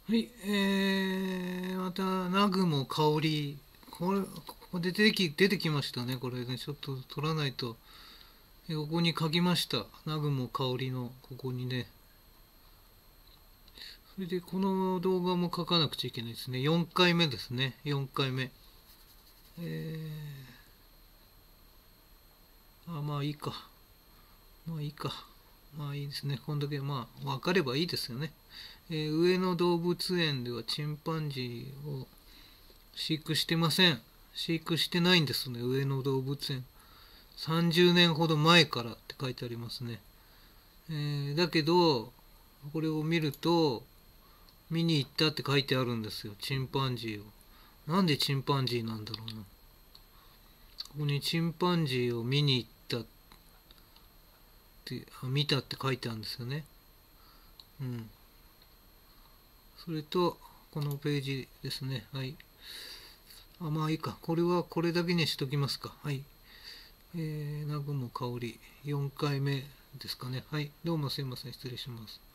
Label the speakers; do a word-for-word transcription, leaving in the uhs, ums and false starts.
Speaker 1: はい、えー、また、南雲香織。これ、ここで出てき、出てきましたね。これね、ちょっと取らないと。えここに書きました。南雲香織の、ここにね。それで、この動画も書かなくちゃいけないですね。よんかいめですね。よんかいめ。えー、あ、まあいいか。まあいいか。まあいいですね。こんだけ、まあ、わかればいいですよね。えー上野動物園ではチンパンジーを飼育してません。飼育してないんですね、上野動物園。さんじゅうねんほど前からって書いてありますね。えーだけど、これを見ると、見に行ったって書いてあるんですよ、チンパンジーを。なんでチンパンジーなんだろうな。ここにチンパンジーを見に行ったって、あ見たって書いてあるんですよね。うん。それと、このページですね。はい。あ、まあいいか。これはこれだけにしときますか。はい。えー、南雲香織、よんかいめですかね。はい。どうもすいません。失礼します。